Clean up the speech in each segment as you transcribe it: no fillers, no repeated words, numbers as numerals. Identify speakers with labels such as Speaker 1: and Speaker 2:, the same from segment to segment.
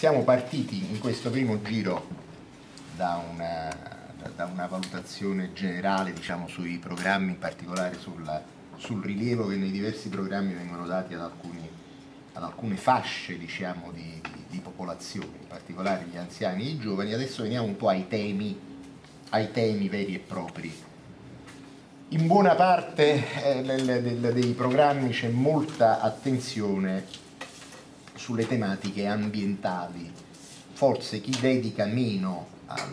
Speaker 1: Siamo partiti in questo primo giro da una valutazione generale, diciamo, sui programmi, in particolare sul rilievo che nei diversi programmi vengono dati ad alcune fasce, diciamo, di popolazione, in particolare gli anziani e i giovani. Adesso veniamo un po' ai temi veri e propri. In buona parte dei programmi c'è molta attenzione sulle tematiche ambientali. Forse chi dedica meno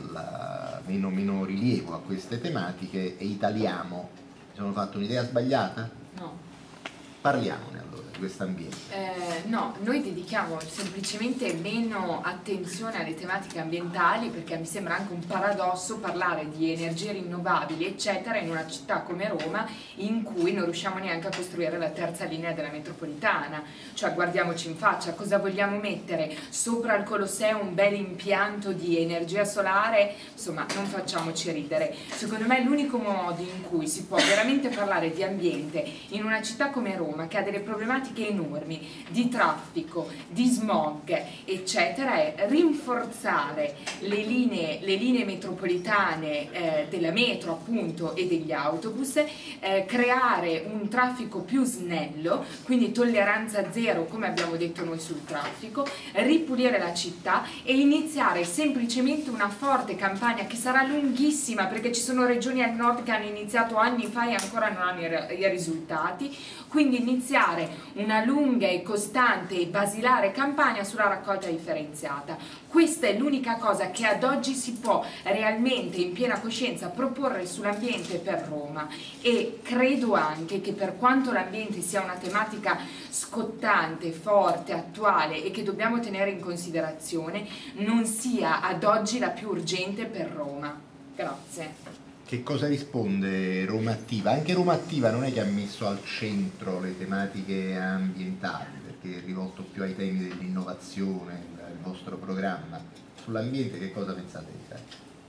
Speaker 1: rilievo a queste tematiche è Italiamo. Mi sono fatto un'idea sbagliata?
Speaker 2: No.
Speaker 1: Parliamone allora di questo ambiente.
Speaker 2: No, noi dedichiamo semplicemente meno attenzione alle tematiche ambientali, perché mi sembra anche un paradosso parlare di energie rinnovabili eccetera in una città come Roma, in cui non riusciamo neanche a costruire la terza linea della metropolitana. Cioè, guardiamoci in faccia, cosa vogliamo mettere sopra il Colosseo? Un bel impianto di energia solare? Insomma, non facciamoci ridere. Secondo me l'unico modo in cui si può veramente parlare di ambiente in una città come Roma, che ha delle problematiche enormi di traffico, di smog eccetera, è rinforzare le linee metropolitane della metro, appunto, e degli autobus, creare un traffico più snello, quindi tolleranza zero, come abbiamo detto noi, sul traffico, ripulire la città e iniziare semplicemente una forte campagna che sarà lunghissima, perché ci sono regioni al nord che hanno iniziato anni fa e ancora non hanno i risultati. Quindi iniziare una lunga e costante e basilare campagna sulla raccolta differenziata. Questa è l'unica cosa che ad oggi si può realmente in piena coscienza proporre sull'ambiente per Roma, e credo anche che, per quanto l'ambiente sia una tematica scottante, forte, attuale e che dobbiamo tenere in considerazione, non sia ad oggi la più urgente per Roma. Grazie.
Speaker 1: Che cosa risponde Roma Attiva? Anche Roma Attiva non è che ha messo al centro le tematiche ambientali, perché è rivolto più ai temi dell'innovazione, il vostro programma. Sull'ambiente che cosa pensate di fare?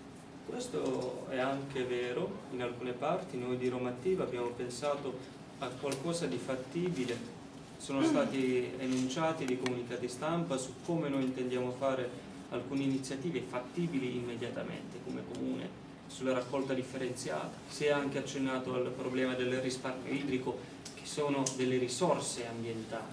Speaker 3: Questo è anche vero in alcune parti. Noi di Roma Attiva abbiamo pensato a qualcosa di fattibile. Sono stati enunciati dei comunicati stampa su come noi intendiamo fare alcune iniziative fattibili immediatamente come comune, sulla raccolta differenziata. Si è anche accennato al problema del risparmio idrico, che sono delle risorse ambientali.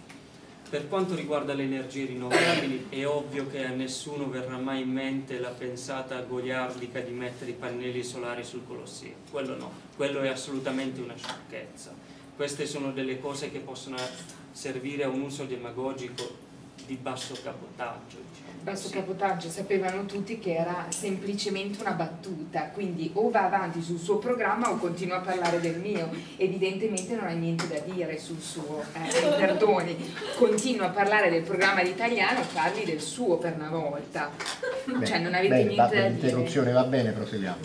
Speaker 3: Per quanto riguarda le energie rinnovabili, è ovvio che a nessuno verrà mai in mente la pensata goliardica di mettere i pannelli solari sul Colosseo. Quello no, quello è assolutamente una sciocchezza. Queste sono delle cose che possono servire a un uso demagogico di basso cabotaggio, diciamo.
Speaker 2: Basso cabotaggio, sapevano tutti che era semplicemente una battuta, quindi o va avanti sul suo programma o continua a parlare del mio. Evidentemente non ha niente da dire sul suo, perdoni, continua a parlare del programma d'Italiano, parli del suo per una volta.
Speaker 1: Bene,
Speaker 2: cioè non avete niente da dire.
Speaker 1: L'interruzione va bene, proseguiamo.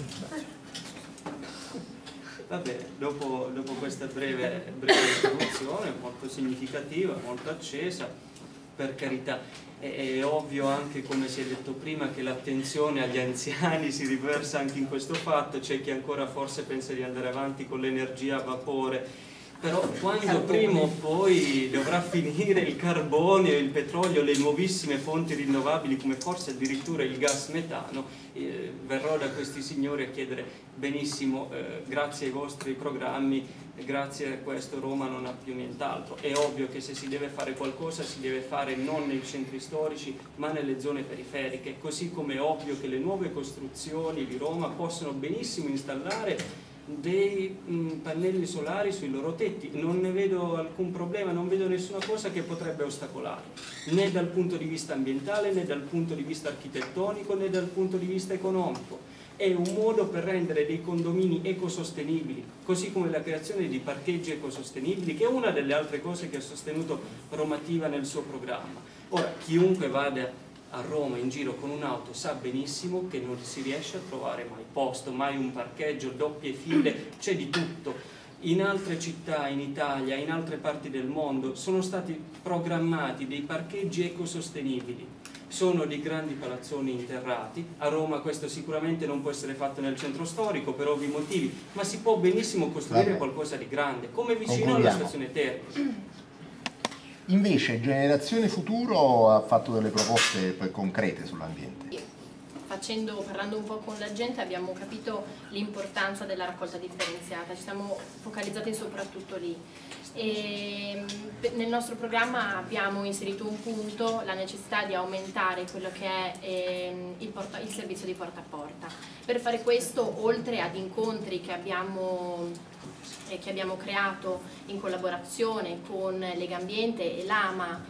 Speaker 3: Va bene, dopo questa breve introduzione, molto significativa, molto accesa, per carità, è ovvio anche, come si è detto prima, che l'attenzione agli anziani si riversa anche in questo fatto. C'è chi ancora forse pensa di andare avanti con l'energia a vapore, però quando prima o poi dovrà finire il carbone, il petrolio, le nuovissime fonti rinnovabili, come forse addirittura il gas metano, verrò da questi signori a chiedere: benissimo, grazie ai vostri programmi, grazie a questo Roma non ha più nient'altro. È ovvio che se si deve fare qualcosa si deve fare non nei centri storici ma nelle zone periferiche, così come è ovvio che le nuove costruzioni di Roma possono benissimo installare dei pannelli solari sui loro tetti. Non ne vedo alcun problema, non vedo nessuna cosa che potrebbe ostacolare, né dal punto di vista ambientale, né dal punto di vista architettonico, né dal punto di vista economico. È un modo per rendere dei condomini ecosostenibili, così come la creazione di parcheggi ecosostenibili, che è una delle altre cose che ha sostenuto Roma Attiva nel suo programma. Ora, chiunque vada a Roma in giro con un'auto sa benissimo che non si riesce a trovare mai posto, mai un parcheggio, doppie file, c'è di tutto. In altre città, in Italia, in altre parti del mondo sono stati programmati dei parcheggi ecosostenibili. Sono dei grandi palazzoni interrati. A Roma questo sicuramente non può essere fatto nel centro storico per ovvi motivi, ma si può benissimo costruire qualcosa di grande, come vicino alla stazione Termini.
Speaker 1: Invece Generazione Futuro ha fatto delle proposte poi concrete sull'ambiente.
Speaker 4: Parlando un po' con la gente, abbiamo capito l'importanza della raccolta differenziata, ci siamo focalizzati soprattutto lì. E nel nostro programma abbiamo inserito un punto, la necessità di aumentare quello che è il servizio di porta a porta. Per fare questo, oltre ad incontri che abbiamo creato in collaborazione con Legambiente e l'AMA,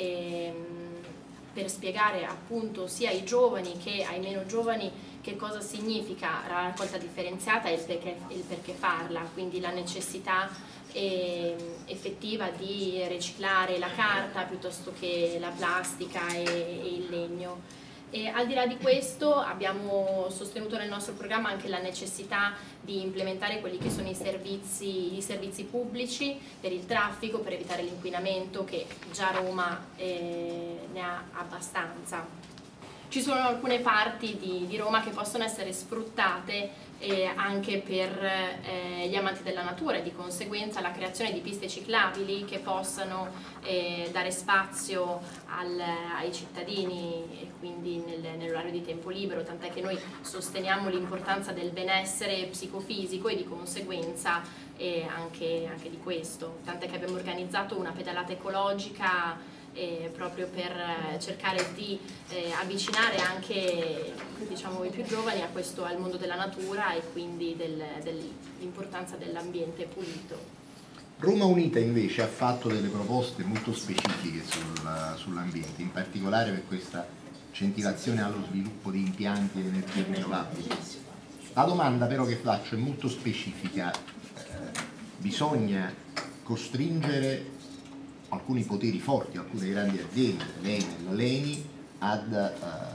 Speaker 4: per spiegare appunto sia ai giovani che ai meno giovani che cosa significa la raccolta differenziata e il perché farla, quindi la necessità effettiva di riciclare la carta piuttosto che la plastica e il legno. E al di là di questo abbiamo sostenuto nel nostro programma anche la necessità di implementare quelli che sono i servizi pubblici per il traffico, per evitare l'inquinamento che già Roma ne ha abbastanza. Ci sono alcune parti di Roma che possono essere sfruttate anche per gli amanti della natura e di conseguenza la creazione di piste ciclabili che possano dare spazio ai cittadini e quindi nell'orario di tempo libero, tant'è che noi sosteniamo l'importanza del benessere psicofisico e di conseguenza anche di questo, tant'è che abbiamo organizzato una pedalata ecologica proprio per cercare di avvicinare anche, diciamo, i più giovani al mondo della natura e quindi dell'importanza dell'ambiente pulito.
Speaker 1: Roma Unita invece ha fatto delle proposte molto specifiche sull'ambiente, in particolare per questa incentivazione allo sviluppo di impianti di energie rinnovabili. La domanda però che faccio è molto specifica, bisogna costringere alcuni poteri forti, alcune grandi aziende, l'Enel, l'ENI, ad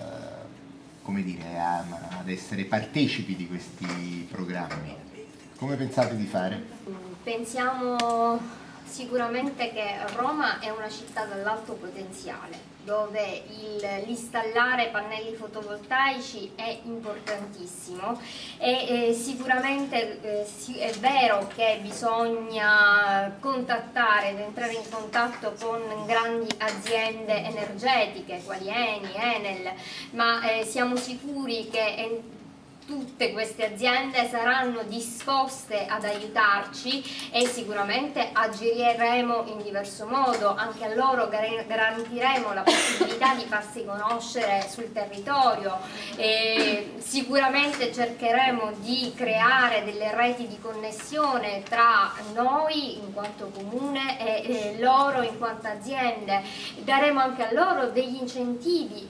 Speaker 1: essere partecipi di questi programmi. Come pensate di fare?
Speaker 5: Pensiamo sicuramente che Roma è una città dall'alto potenziale, dove l'installare pannelli fotovoltaici è importantissimo e sicuramente è vero che bisogna contattare ed entrare in contatto con grandi aziende energetiche quali Eni, Enel, ma siamo sicuri che tutte queste aziende saranno disposte ad aiutarci e sicuramente agiremo in diverso modo, anche a loro garantiremo la possibilità di farsi conoscere sul territorio e sicuramente cercheremo di creare delle reti di connessione tra noi in quanto comune e loro in quanto aziende. Daremo anche a loro degli incentivi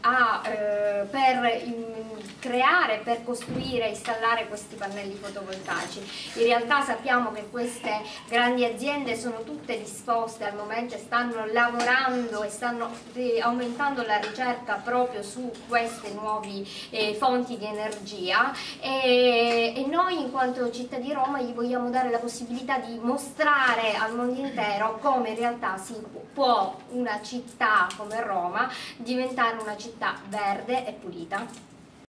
Speaker 5: per costruire e installare questi pannelli fotovoltaici. In realtà sappiamo che queste grandi aziende sono tutte disposte al momento e stanno lavorando e stanno aumentando la ricerca proprio su queste nuove fonti di energia e noi in quanto città di Roma gli vogliamo dare la possibilità di mostrare al mondo intero come in realtà può una città come Roma diventare una città verde e pulita.